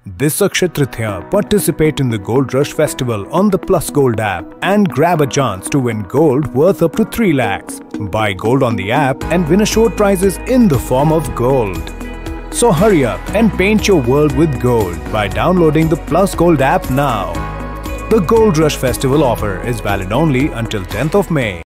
This Akshaya Tritiya, participate in the Gold Rush Festival on the Plus Gold app and grab a chance to win gold worth up to 3 lakhs. Buy gold on the app and win assured prizes in the form of gold. So hurry up and paint your world with gold by downloading the Plus Gold app now. The Gold Rush Festival offer is valid only until 10th of May.